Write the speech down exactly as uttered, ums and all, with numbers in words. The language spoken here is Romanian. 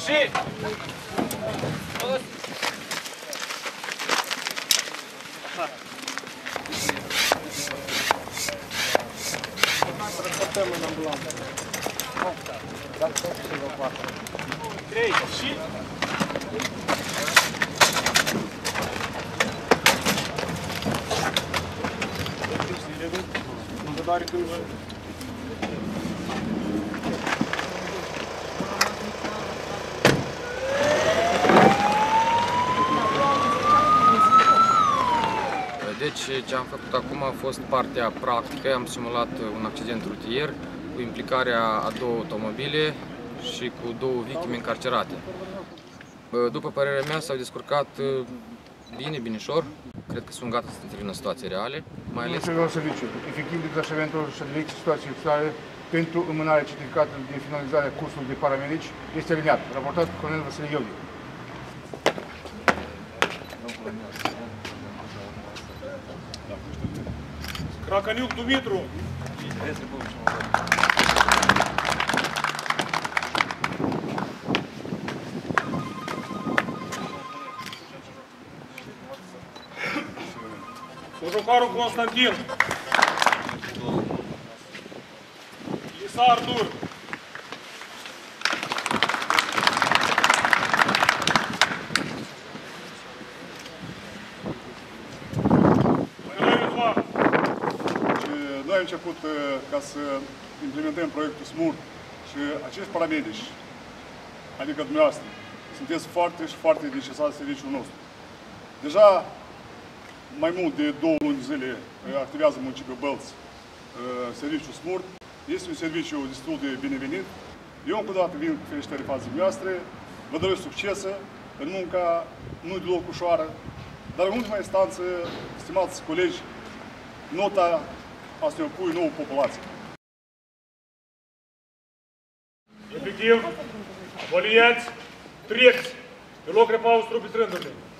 Și... Trei și... Deci, ce am făcut acum a fost partea practică. Am simulat un accident rutier cu implicarea a două automobile și cu două victime încarcerate. După părerea mea, s-au descurcat bine, binișor. Cred că sunt gata să intervină situații reale, mai ales... În serviciu, efectiv detașamentul și direcție situații excepționale pentru înmânarea certificatului de finalizare a cursului de paramedici este aliniat. Raportat Colonel Vasile Gheorghe. Краканюк Dumitru. Служокару Константин. Лиса Артур. Noi am început ca să implementăm proiectul SMURT și acești paramedici, adică dumneavoastră, sunteți foarte și foarte necesari în serviciul nostru. Deja mai mult de două luni de zile activează municipiul Bălți serviciul SMURT. Este un serviciu destul de binevenit. Eu încă o dată vin cu felicitări față dumneavoastră, vă doresc succese în munca, nu deloc ușoară, dar în ultima instanță, stimați colegi, nota asta e o pui nouă populație. Efectiv, aboliați, treceți, pe loc repaus trupi strândului.